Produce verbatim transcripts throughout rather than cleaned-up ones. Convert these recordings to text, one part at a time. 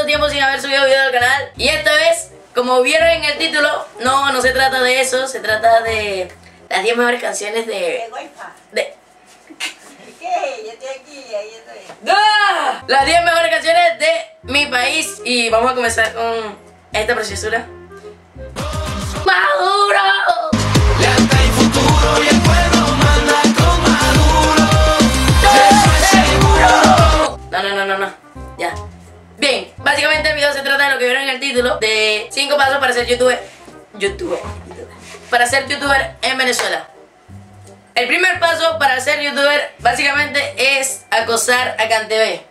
tiempo sin haber subido video al canal. Y esta vez, como vieron en el título, no, no se trata de eso. Se trata de las diez mejores canciones de... de ¿Qué? Yo estoy aquí, ahí estoy. ¡Ah! Las diez mejores canciones de mi país. Y vamos a comenzar con esta preciosura. ¡Maduro! Lealtad y futuro y el pueblo manda con Maduro. Eso es seguro. No, no, no, no, no. Ya. Bien, básicamente el video se trata de lo que vieron en el título, de cinco pasos para ser youtuber. Youtuber. Para ser youtuber en Venezuela. El primer paso para ser youtuber básicamente es acosar a CanTV.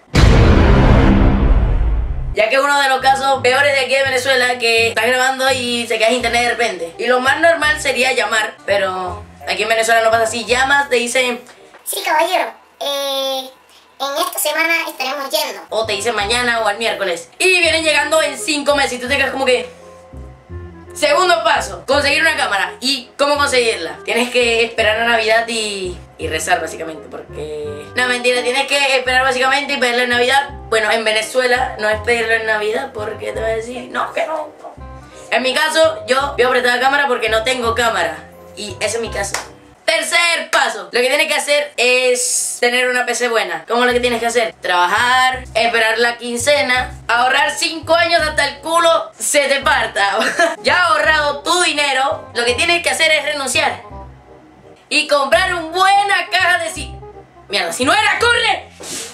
Ya que es uno de los casos peores de aquí de Venezuela, que estás grabando y se queda sin internet de repente. Y lo más normal sería llamar, pero aquí en Venezuela no pasa así. Llamas, te dicen... Sí, caballero, eh, en esta semana estaremos yendo. O te dicen mañana o al miércoles. Y vienen llegando en cinco meses y tú te quedas como que... Segundo paso, conseguir una cámara. ¿Y cómo conseguirla? Tienes que esperar a Navidad y, y rezar básicamente, porque... No, mentira, tienes que esperar básicamente y pedirle en Navidad. Bueno, en Venezuela no es pedirlo en Navidad porque te va a decir, no, que no, no. En mi caso, yo voy a prestar la cámara porque no tengo cámara. Y ese es mi caso. Tercer paso, lo que tienes que hacer es tener una P C buena. ¿Cómo lo que tienes que hacer? Trabajar, esperar la quincena, ahorrar cinco años hasta el culo se te parta. Ya ahorrado tu dinero, lo que tienes que hacer es renunciar y comprar una buena caja de si... Mierda, si no era, corre.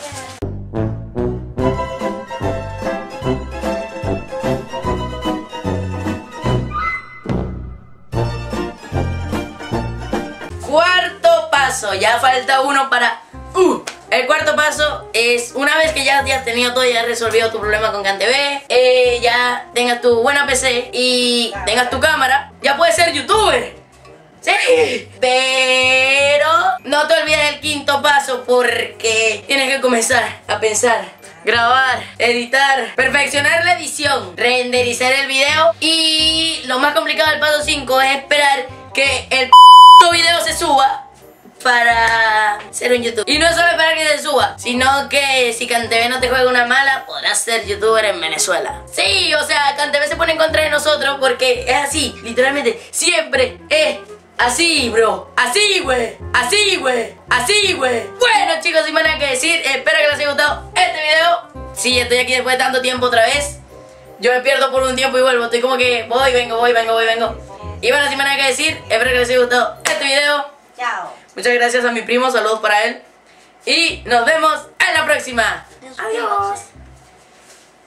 Cuarto paso, ya falta uno para... Uh, el cuarto paso es, una vez que ya, ya has tenido todo, ya has resolvido tu problema con CanTV, eh, ya tengas tu buena P C y tengas tu cámara, ya puedes ser youtuber. Sí, pero no te olvides del quinto paso, porque tienes que comenzar a pensar, grabar, editar, perfeccionar la edición, renderizar el video. Y lo más complicado del paso cinco es esperar que el video se suba para ser un youtuber. Y no solo esperar que se suba, sino que si CanTV no te juega una mala, podrás ser youtuber en Venezuela. Sí, o sea, CanTV se pone en contra de nosotros porque es así, literalmente, siempre es así, bro. Así, güey. Así, güey. Así, güey. Bueno, chicos, sin más nada que decir, espero que les haya gustado este video. Sí, estoy aquí después de tanto tiempo otra vez. Yo me pierdo por un tiempo y vuelvo. Estoy como que voy, vengo, voy, vengo, voy, vengo. Y bueno, sin más nada que decir, espero que les haya gustado este video. Chao. Muchas gracias a mi primo, saludos para él. Y nos vemos en la próxima. Adiós.